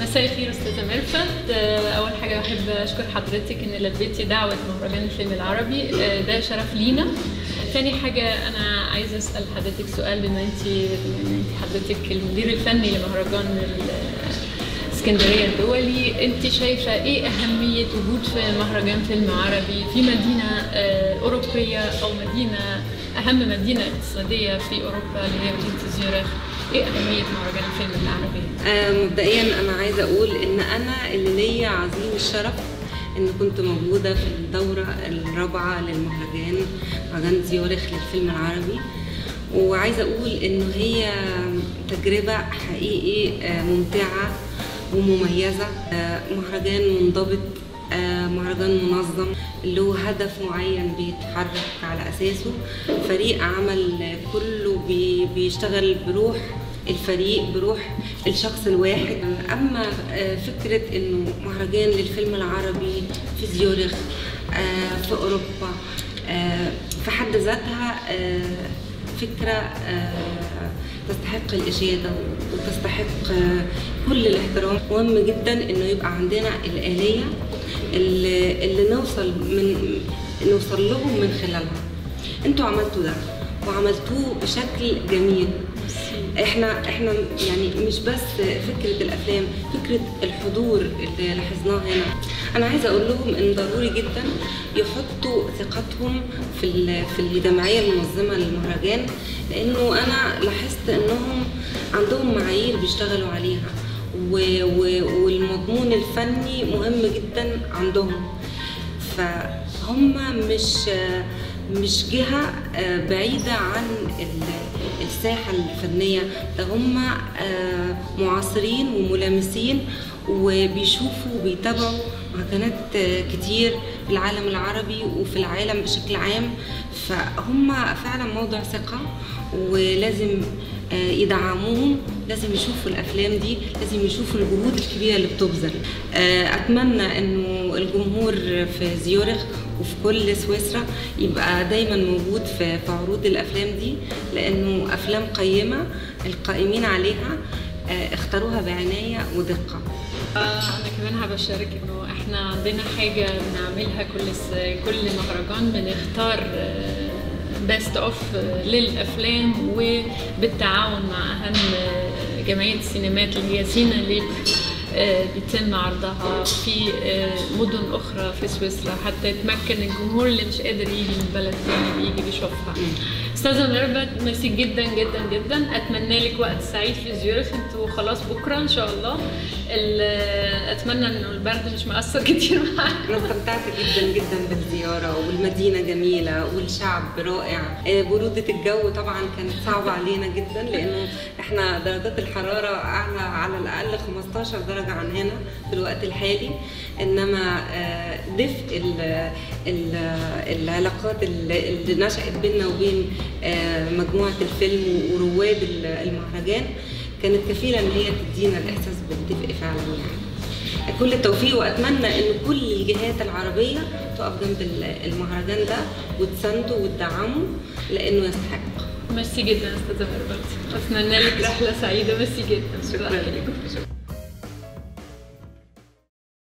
مساء الخير استاذه مرفت. اول حاجه بحب اشكر حضرتك ان لبيتي دعوه مهرجان الفيلم العربي، ده شرف لينا. تاني حاجه انا عايزه اسال حضرتك سؤال، بما انت حضرتك المدير الفني لمهرجان اسكندريه الدولي، انت شايفه ايه اهميه وجود في مهرجان فيلم عربي في مدينه اوروبيه او مدينه اهم مدينه اقتصاديه في اوروبا اللي هي مدينه زيورخ؟ ايه اهميه مهرجان الفيلم العربي؟ مبدئيا انا عايزه اقول ان انا اللي ليا عظيم الشرف ان كنت موجوده في الدوره الرابعه للمهرجان، مهرجان زيورخ للفيلم العربي، وعايزه اقول انه هي تجربه حقيقي ممتعه ومميزه. مهرجان منضبط، مهرجان منظم له هدف معين بيتحرك على اساسه، فريق عمل كله بيشتغل بروح الفريق، بروح الشخص الواحد. اما فكره انه مهرجان للفيلم العربي في زيورخ في اوروبا في حد ذاتها فكره تستحق الاشاده وتستحق كل الاحترام. مهم جدا انه يبقى عندنا الآلية اللي نوصل لهم من خلالها. انتوا عملتوا ده وعملتوه بشكل جميل. احنا يعني مش بس فكره الافلام، فكره الحضور اللي لاحظناه هنا. انا عايزه اقول لهم ان ضروري جدا يحطوا ثقتهم في الجمعيه المنظمه للمهرجان، لانه انا لاحظت انهم عندهم معايير بيشتغلوا عليها، والمضمون الفني مهم جدا عندهم. فهم مش جهة بعيدة عن الساحة الفنية، ده هم معاصرين وملامسين وبيشوفوا وبيتابعوا مهرجانات كتير في العالم العربي وفي العالم بشكل عام. فهم فعلا موضع ثقة، ولازم يدعموهم، لازم يشوفوا الافلام دي، لازم يشوفوا الجهود الكبيره اللي بتبذل. اتمنى انه الجمهور في زيورخ وفي كل سويسرا يبقى دايما موجود في عروض الافلام دي، لانه افلام قيمه القائمين عليها اختاروها بعنايه ودقه. انا كمان هبشارك انه احنا عندنا حاجه بنعملها كل مهرجان، بنختار بيست اوف للافلام وبالتعاون مع اهم جمعيه السينمات اللي هي سينا اللي بيتم عرضها في مدن اخرى في سويسرا، حتى يتمكن الجمهور اللي مش قادر يجي من بلد تاني بيجي بيشوفها. استاذه ميرفت، ميرسي جدا جدا جدا. اتمنى لك وقت سعيد في زيورخ. انتوا خلاص بكره ان شاء الله. اتمنى انه البرد مش مأثر كتير معاك. انا استمتعت جدا جدا بالزياره، والمدينه جميله والشعب رائع. بروده الجو طبعا كانت صعبه علينا جدا، لانه احنا درجات الحراره اعلى على الاقل 15 درجه عن هنا في الوقت الحالي. انما دفء العلاقات اللي نشأت بيننا وبين مجموعه الفيلم ورواد المهرجان كانت كفيله ان هي تدينا الاحساس بالدفء فعلا. يعني كل التوفيق، واتمنى ان كل الجهات العربيه تقف جنب المهرجان ده وتسانده وتدعمه لانه يستحق. ميرسي جدا استاذه ميرفت، اتمنى لك رحله سعيده. ميرسي جدا. شكرا لكم.